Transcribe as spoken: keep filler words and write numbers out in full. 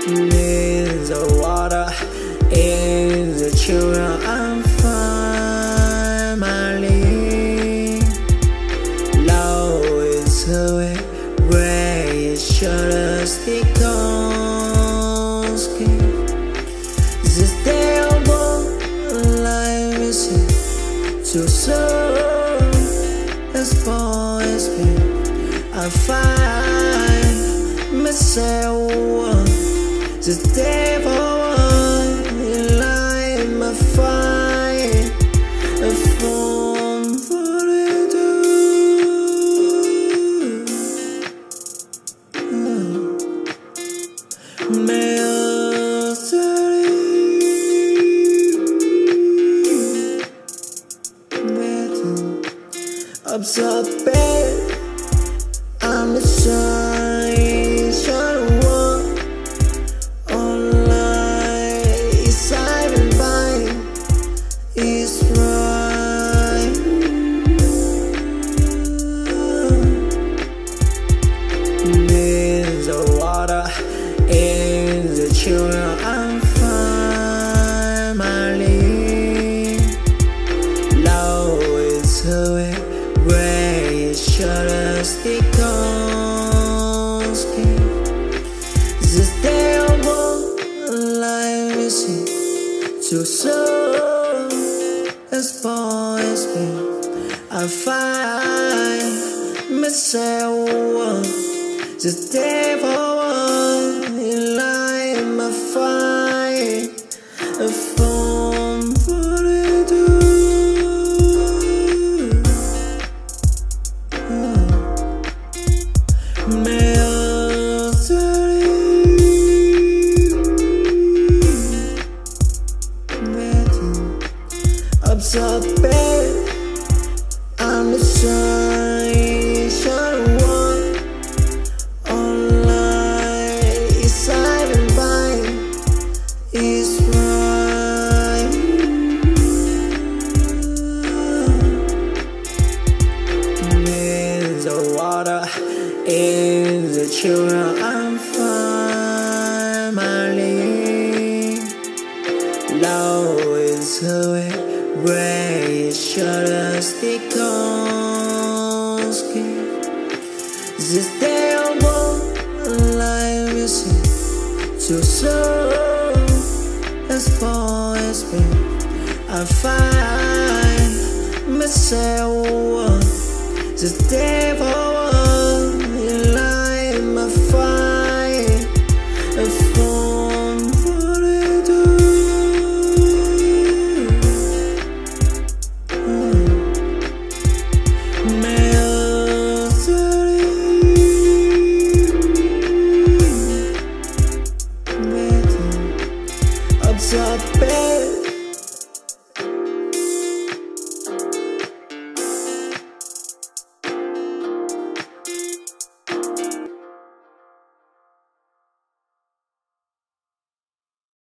in the water, in the children and family. Love is the way, where you should have stick on skin. This day of all life is too soon, as far as me, I find myself. The devil in life, my fight, a form for it do. May I study, observe bed, I'm the shine, shine one. It's right in the water, in the children and family. Love is the way, where you should have stick on skin. This day of all life is too soon, as far as me, I find myself. The devil in life, my fight, a form for it do. May I study, observe bed, I'm the shine, shine one. Online is silent by, is right in the water, in the children and family. Love is the way, where you should have stick on skin. This day of all life is too soon, as far as me, I find myself. The devil